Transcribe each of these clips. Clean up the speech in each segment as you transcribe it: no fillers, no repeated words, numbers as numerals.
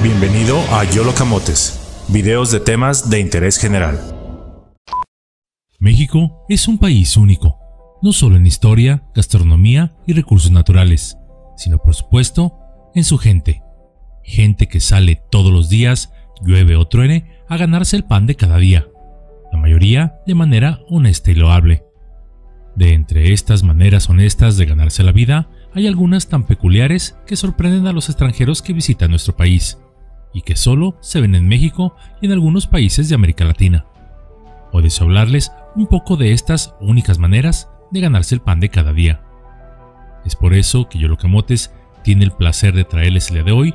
Bienvenido a Yolo Camotes, videos de temas de interés general. México es un país único, no solo en historia, gastronomía y recursos naturales, sino por supuesto en su gente. Gente que sale todos los días, llueve o truene, a ganarse el pan de cada día, la mayoría de manera honesta y loable. De entre estas maneras honestas de ganarse la vida, hay algunas tan peculiares que sorprenden a los extranjeros que visitan nuestro país, y que solo se ven en México y en algunos países de América Latina. Hoy deseo hablarles un poco de estas únicas maneras de ganarse el pan de cada día. Es por eso que Yolo Camotes tiene el placer de traerles el día de hoy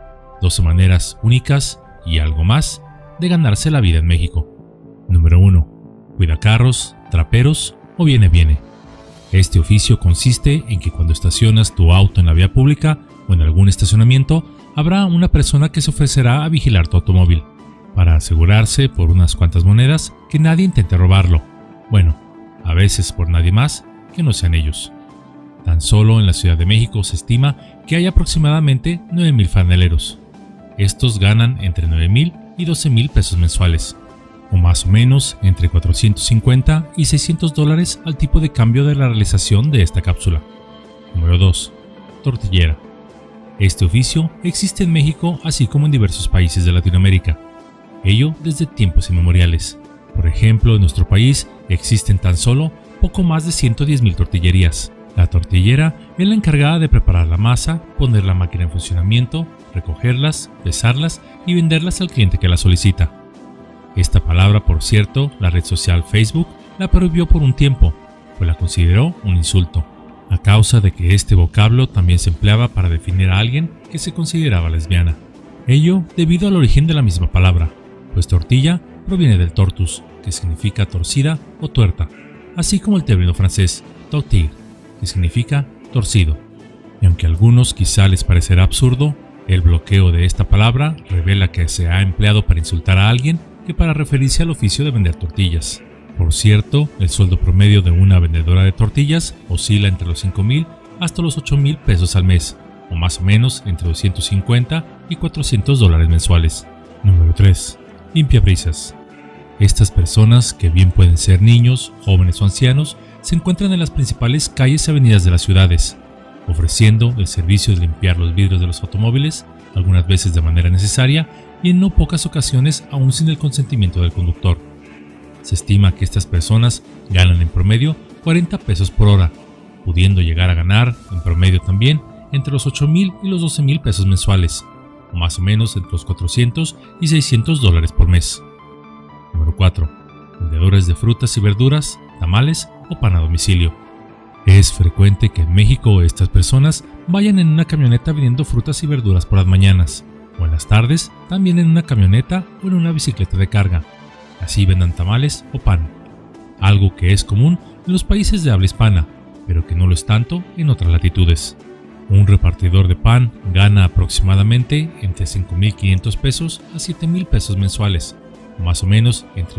12 maneras únicas y algo más de ganarse la vida en México. Número 1. Cuidacarros, traperos o viene. Este oficio consiste en que cuando estacionas tu auto en la vía pública o en algún estacionamiento, habrá una persona que se ofrecerá a vigilar tu automóvil, para asegurarse por unas cuantas monedas que nadie intente robarlo. Bueno, a veces por nadie más que no sean ellos. Tan solo en la Ciudad de México se estima que hay aproximadamente 9,000 franeleros. Estos ganan entre 9,000 y 12,000 pesos mensuales, o más o menos entre 450 y 600 dólares al tipo de cambio de la realización de esta cápsula. Número 2. Tortillera. Este oficio existe en México así como en diversos países de Latinoamérica, ello desde tiempos inmemoriales. Por ejemplo, en nuestro país existen tan solo poco más de 110,000 tortillerías. La tortillera es la encargada de preparar la masa, poner la máquina en funcionamiento, recogerlas, pesarlas y venderlas al cliente que la solicita. Esta palabra, por cierto, la red social Facebook la prohibió por un tiempo, pues la consideró un insulto, a causa de que este vocablo también se empleaba para definir a alguien que se consideraba lesbiana. Ello debido al origen de la misma palabra, pues tortilla proviene del tortus, que significa torcida o tuerta, así como el término francés tortille, que significa torcido. Y aunque a algunos quizá les parecerá absurdo, el bloqueo de esta palabra revela que se ha empleado para insultar a alguien que para referirse al oficio de vender tortillas. Por cierto, el sueldo promedio de una vendedora de tortillas oscila entre los 5,000 hasta los 8,000 pesos al mes, o más o menos entre 250 y 400 dólares mensuales. Número 3. Limpiabrisas. Estas personas, que bien pueden ser niños, jóvenes o ancianos, se encuentran en las principales calles y avenidas de las ciudades, ofreciendo el servicio de limpiar los vidrios de los automóviles, algunas veces de manera necesaria y en no pocas ocasiones aún sin el consentimiento del conductor. Se estima que estas personas ganan en promedio 40 pesos por hora, pudiendo llegar a ganar en promedio también entre los 8,000 y los 12,000 pesos mensuales, o más o menos entre los 400 y 600 dólares por mes. Número 4. Vendedores de frutas y verduras, tamales o pan a domicilio. Es frecuente que en México estas personas vayan en una camioneta vendiendo frutas y verduras por las mañanas, o en las tardes también en una camioneta o en una bicicleta de carga. Así vendan tamales o pan, algo que es común en los países de habla hispana, pero que no lo es tanto en otras latitudes. Un repartidor de pan gana aproximadamente entre 5,500 pesos a 7,000 pesos mensuales, o más o menos entre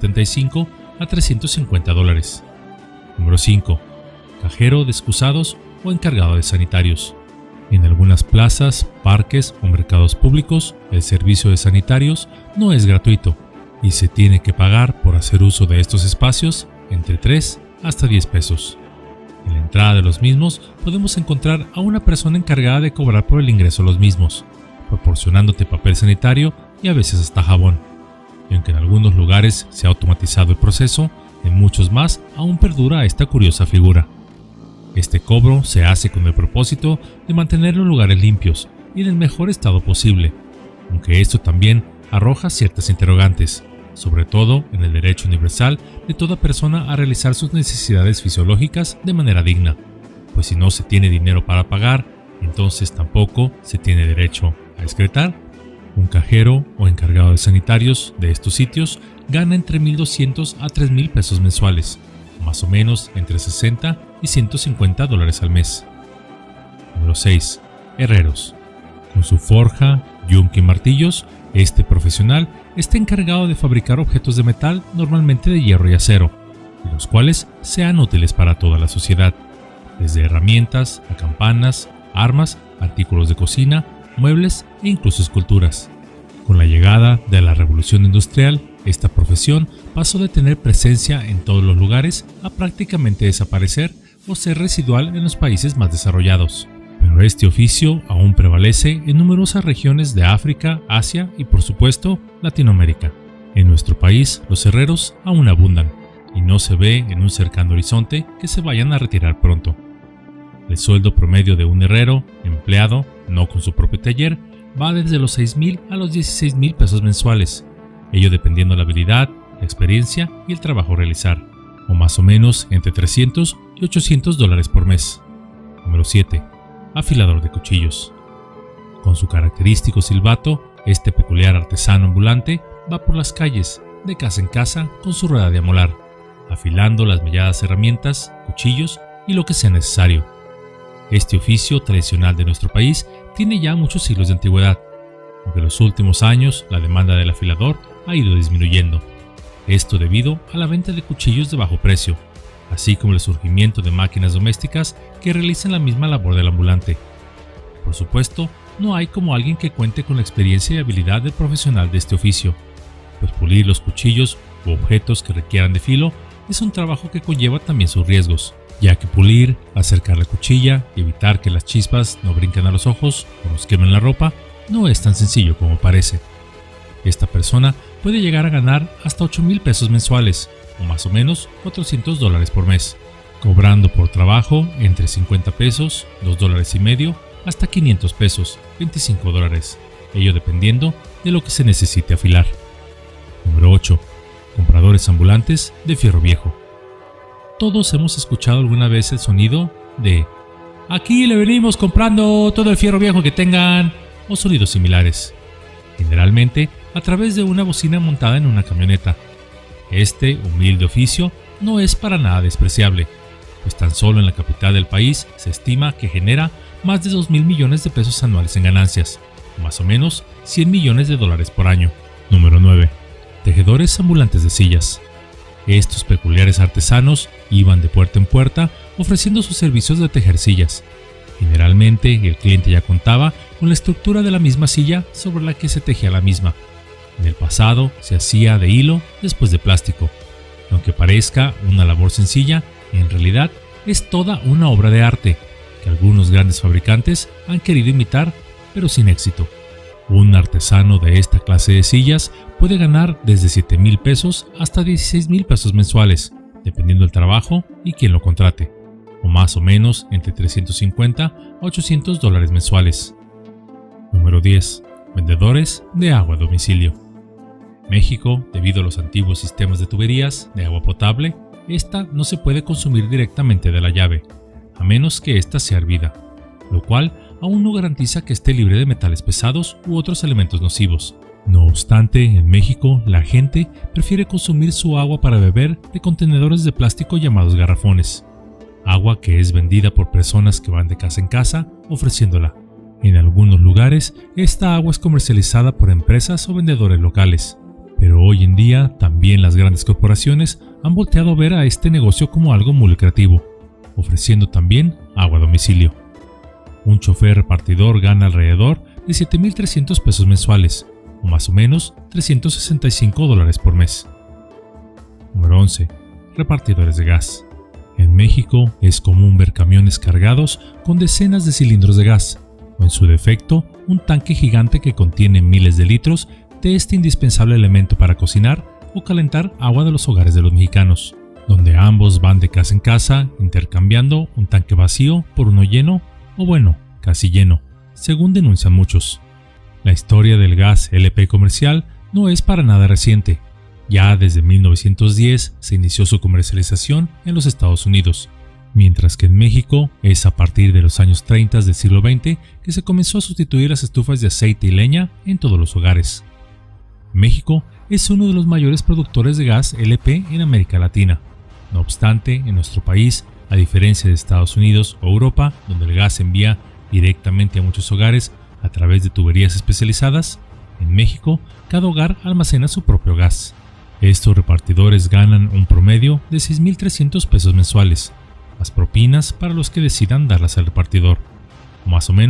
275 a 350 dólares. Número 5. Cajero de excusados o encargado de sanitarios. En algunas plazas, parques o mercados públicos, el servicio de sanitarios no es gratuito y se tiene que pagar por hacer uso de estos espacios entre 3 hasta 10 pesos. En la entrada de los mismos podemos encontrar a una persona encargada de cobrar por el ingreso a los mismos, proporcionándote papel sanitario y a veces hasta jabón. Y aunque en algunos lugares se ha automatizado el proceso, en muchos más aún perdura esta curiosa figura. Este cobro se hace con el propósito de mantener los lugares limpios y en el mejor estado posible, aunque esto también arroja ciertas interrogantes, sobre todo en el derecho universal de toda persona a realizar sus necesidades fisiológicas de manera digna, pues si no se tiene dinero para pagar, entonces tampoco se tiene derecho a excretar. Un cajero o encargado de sanitarios de estos sitios gana entre 1,200 a 3,000 pesos mensuales, más o menos entre 60 y 150 dólares al mes. Número 6. Herreros. Con su forja, yunque y martillos, este profesional está encargado de fabricar objetos de metal, normalmente de hierro y acero, y los cuales sean útiles para toda la sociedad, desde herramientas a campanas, armas, artículos de cocina, muebles e incluso esculturas. Con la llegada de la revolución industrial, esta profesión pasó de tener presencia en todos los lugares a prácticamente desaparecer o ser residual en los países más desarrollados. Pero este oficio aún prevalece en numerosas regiones de África, Asia y por supuesto Latinoamérica. En nuestro país los herreros aún abundan y no se ve en un cercano horizonte que se vayan a retirar pronto. El sueldo promedio de un herrero, empleado, no con su propio taller, va desde los 6,000 a los 16,000 pesos mensuales, ello dependiendo de la habilidad, la experiencia y el trabajo a realizar, o más o menos entre 300 y 800 dólares por mes. Número 7. Afilador de cuchillos. Con su característico silbato, este peculiar artesano ambulante va por las calles, de casa en casa, con su rueda de amolar, afilando las melladas herramientas, cuchillos y lo que sea necesario. Este oficio tradicional de nuestro país tiene ya muchos siglos de antigüedad, aunque en los últimos años la demanda del afilador ha ido disminuyendo. Esto debido a la venta de cuchillos de bajo precio, así como el surgimiento de máquinas domésticas que realizan la misma labor del ambulante. Por supuesto, no hay como alguien que cuente con la experiencia y habilidad del profesional de este oficio, pues pulir los cuchillos u objetos que requieran de filo es un trabajo que conlleva también sus riesgos, ya que pulir, acercar la cuchilla y evitar que las chispas no brinquen a los ojos o nos quemen la ropa no es tan sencillo como parece. Esta persona puede llegar a ganar hasta 8,000 pesos mensuales, o más o menos 400 dólares por mes, cobrando por trabajo entre 50 pesos, 2,5 dólares, hasta 500 pesos, 25 dólares, ello dependiendo de lo que se necesite afilar. Número 8. Compradores ambulantes de fierro viejo. Todos hemos escuchado alguna vez el sonido de "aquí le venimos comprando todo el fierro viejo que tengan", o sonidos similares, generalmente a través de una bocina montada en una camioneta. Este humilde oficio no es para nada despreciable, pues tan solo en la capital del país se estima que genera más de 2,000 millones de pesos anuales en ganancias, o más o menos 100 millones de dólares por año. Número 9. Tejedores ambulantes de sillas. Estos peculiares artesanos iban de puerta en puerta ofreciendo sus servicios de tejer sillas. Generalmente el cliente ya contaba con la estructura de la misma silla sobre la que se tejía la misma. En el pasado se hacía de hilo, después de plástico. Aunque parezca una labor sencilla, en realidad es toda una obra de arte que algunos grandes fabricantes han querido imitar, pero sin éxito. Un artesano de esta clase de sillas puede ganar desde 7,000 pesos hasta 16,000 pesos mensuales, dependiendo del trabajo y quien lo contrate, o más o menos entre 350 a 800 dólares mensuales. Número 10. Vendedores de agua a domicilio. México, debido a los antiguos sistemas de tuberías de agua potable, esta no se puede consumir directamente de la llave, a menos que ésta sea hervida, lo cual aún no garantiza que esté libre de metales pesados u otros elementos nocivos. No obstante, en México la gente prefiere consumir su agua para beber de contenedores de plástico llamados garrafones, agua que es vendida por personas que van de casa en casa ofreciéndola. En algunos lugares, esta agua es comercializada por empresas o vendedores locales, pero hoy en día también las grandes corporaciones han volteado a ver a este negocio como algo muy lucrativo, ofreciendo también agua a domicilio. Un chofer repartidor gana alrededor de 7,300 pesos mensuales, o más o menos 365 dólares por mes. Número 11. Repartidores de gas. En México es común ver camiones cargados con decenas de cilindros de gas, o en su defecto, un tanque gigante que contiene miles de litros de este indispensable elemento para cocinar o calentar agua de los hogares de los mexicanos, donde ambos van de casa en casa intercambiando un tanque vacío por uno lleno, o bueno, casi lleno, según denuncian muchos. La historia del gas LP comercial no es para nada reciente. Ya desde 1910 se inició su comercialización en los Estados Unidos, mientras que en México es a partir de los años 30 del siglo XX que se comenzó a sustituir las estufas de aceite y leña en todos los hogares. México es uno de los mayores productores de gas LP en América Latina. No obstante, en nuestro país, a diferencia de Estados Unidos o Europa, donde el gas se envía directamente a muchos hogares a través de tuberías especializadas, en México cada hogar almacena su propio gas. Estos repartidores ganan un promedio de 6,300 pesos mensuales, más propinas para los que decidan darlas al repartidor, o más o menos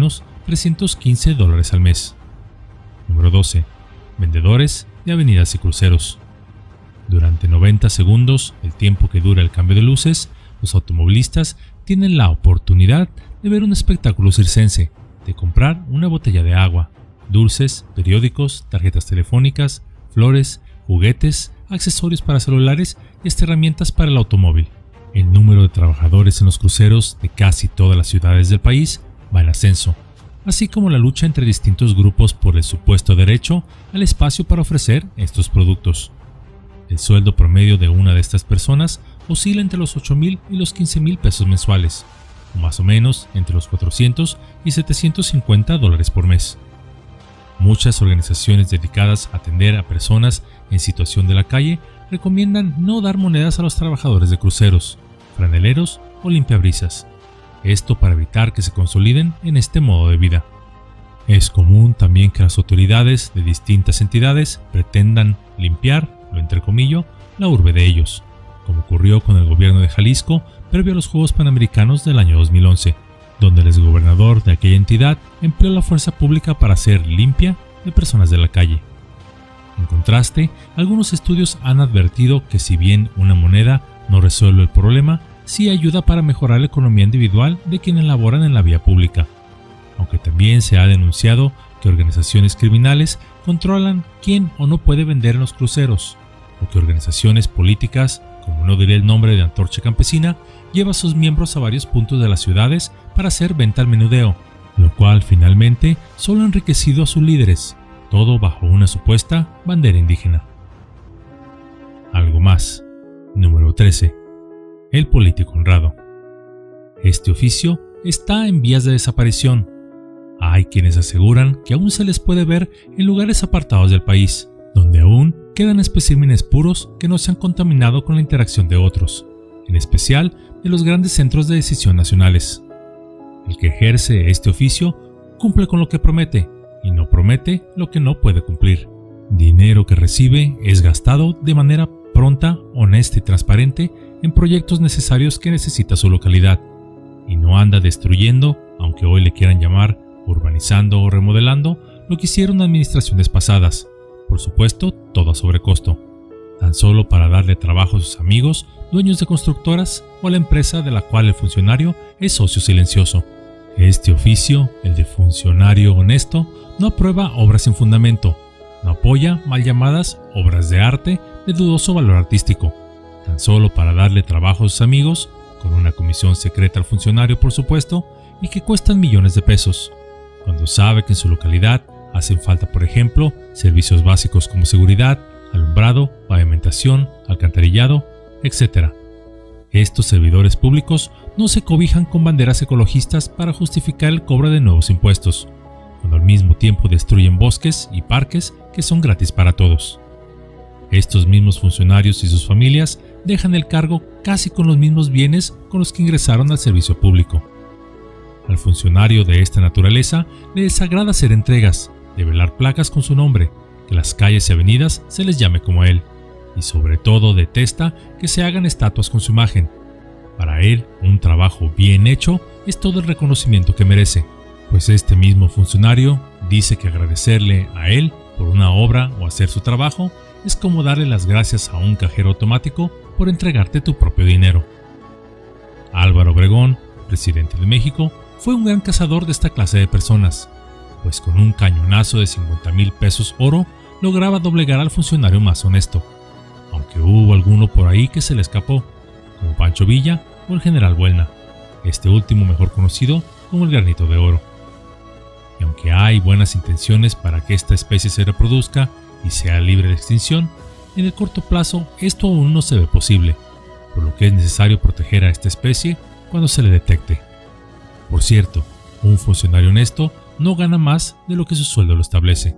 $315 al mes. Número 12. Vendedores de avenidas y cruceros. Durante 90 segundos, el tiempo que dura el cambio de luces, los automovilistas tienen la oportunidad de ver un espectáculo circense, de comprar una botella de agua, dulces, periódicos, tarjetas telefónicas, flores, juguetes, accesorios para celulares y hasta herramientas para el automóvil. El número de trabajadores en los cruceros de casi todas las ciudades del país va en ascenso, así como la lucha entre distintos grupos por el supuesto derecho al espacio para ofrecer estos productos. El sueldo promedio de una de estas personas oscila entre los 8,000 y los 15,000 pesos mensuales, o más o menos entre los 400 y 750 dólares por mes. Muchas organizaciones dedicadas a atender a personas en situación de la calle recomiendan no dar monedas a los trabajadores de cruceros, franeleros o limpiabrisas. Esto para evitar que se consoliden en este modo de vida. Es común también que las autoridades de distintas entidades pretendan limpiar, lo entrecomillo, la urbe de ellos, como ocurrió con el gobierno de Jalisco previo a los Juegos Panamericanos del año 2011, donde el exgobernador de aquella entidad empleó la fuerza pública para hacer limpia de personas de la calle. En contraste, algunos estudios han advertido que si bien una moneda no resuelve el problema, sí ayuda para mejorar la economía individual de quienes laboran en la vía pública, aunque también se ha denunciado que organizaciones criminales controlan quién o no puede vender en los cruceros, o que organizaciones políticas, como no diré el nombre de Antorcha Campesina, lleva a sus miembros a varios puntos de las ciudades para hacer venta al menudeo, lo cual finalmente solo ha enriquecido a sus líderes, todo bajo una supuesta bandera indígena. Algo más. Número 13. El político honrado. Este oficio está en vías de desaparición. Hay quienes aseguran que aún se les puede ver en lugares apartados del país, donde aún quedan especímenes puros que no se han contaminado con la interacción de otros, en especial de los grandes centros de decisión nacionales. El que ejerce este oficio cumple con lo que promete y no promete lo que no puede cumplir. Dinero que recibe es gastado de manera pronta, honesta y transparente en proyectos necesarios que necesita su localidad, y no anda destruyendo, aunque hoy le quieran llamar urbanizando o remodelando, lo que hicieron administraciones pasadas, por supuesto todo a sobrecosto, tan solo para darle trabajo a sus amigos, dueños de constructoras o a la empresa de la cual el funcionario es socio silencioso. Este oficio, el de funcionario honesto, no aprueba obras sin fundamento, no apoya mal llamadas obras de arte de dudoso valor artístico, tan solo para darle trabajo a sus amigos, con una comisión secreta al funcionario por supuesto, y que cuestan millones de pesos, cuando sabe que en su localidad hacen falta, por ejemplo, servicios básicos como seguridad, alumbrado, pavimentación, alcantarillado, etc. Estos servidores públicos no se cobijan con banderas ecologistas para justificar el cobro de nuevos impuestos, cuando al mismo tiempo destruyen bosques y parques que son gratis para todos. Estos mismos funcionarios y sus familias dejan el cargo casi con los mismos bienes con los que ingresaron al servicio público. Al funcionario de esta naturaleza le desagrada hacer entregas, develar placas con su nombre, que las calles y avenidas se les llame como a él, y sobre todo detesta que se hagan estatuas con su imagen. Para él, un trabajo bien hecho es todo el reconocimiento que merece, pues este mismo funcionario dice que agradecerle a él por una obra o hacer su trabajo es como darle las gracias a un cajero automático por entregarte tu propio dinero. Álvaro Obregón, presidente de México, fue un gran cazador de esta clase de personas, pues con un cañonazo de 50,000 pesos oro lograba doblegar al funcionario más honesto, aunque hubo alguno por ahí que se le escapó, como Pancho Villa o el general Buelna, este último mejor conocido como el Granito de Oro. Y aunque hay buenas intenciones para que esta especie se reproduzca y sea libre de extinción, en el corto plazo esto aún no se ve posible, por lo que es necesario proteger a esta especie cuando se le detecte. Por cierto, un funcionario honesto no gana más de lo que su sueldo lo establece.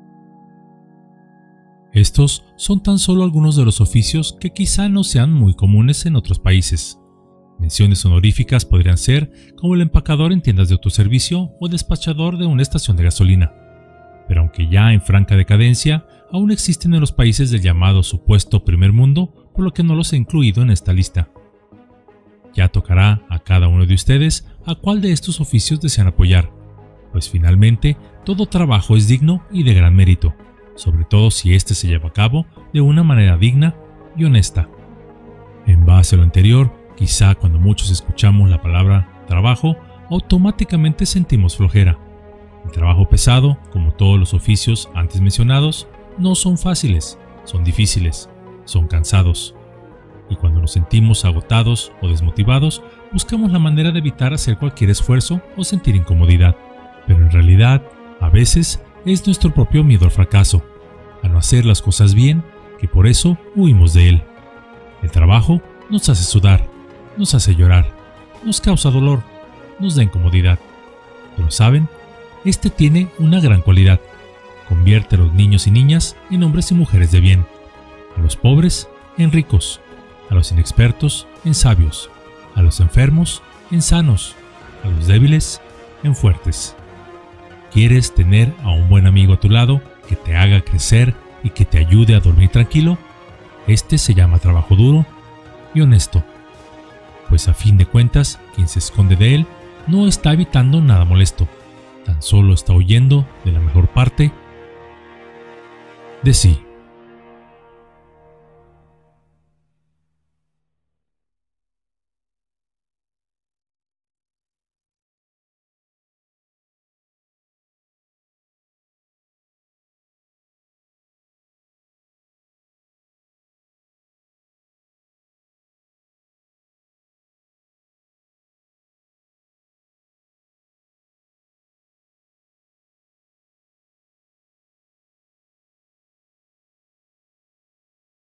Estos son tan solo algunos de los oficios que quizá no sean muy comunes en otros países. Menciones honoríficas podrían ser como el empacador en tiendas de autoservicio o despachador de una estación de gasolina. Pero aunque ya en franca decadencia, aún existen en los países del llamado supuesto primer mundo, por lo que no los he incluido en esta lista. Ya tocará a cada uno de ustedes a cuál de estos oficios desean apoyar, pues finalmente todo trabajo es digno y de gran mérito, sobre todo si éste se lleva a cabo de una manera digna y honesta. En base a lo anterior, quizá cuando muchos escuchamos la palabra trabajo, automáticamente sentimos flojera. El trabajo pesado, como todos los oficios antes mencionados, no son fáciles, son difíciles, son cansados. Y cuando nos sentimos agotados o desmotivados, buscamos la manera de evitar hacer cualquier esfuerzo o sentir incomodidad. Pero en realidad, a veces es nuestro propio miedo al fracaso, a no hacer las cosas bien, que por eso huimos de él. El trabajo nos hace sudar, nos hace llorar, nos causa dolor, nos da incomodidad. Pero ¿saben? Este tiene una gran cualidad. Convierte a los niños y niñas en hombres y mujeres de bien, a los pobres en ricos, a los inexpertos en sabios, a los enfermos en sanos, a los débiles en fuertes. ¿Quieres tener a un buen amigo a tu lado que te haga crecer y que te ayude a dormir tranquilo? Este se llama trabajo duro y honesto, pues a fin de cuentas, quien se esconde de él no está evitando nada molesto, tan solo está huyendo de la mejor parte de sí.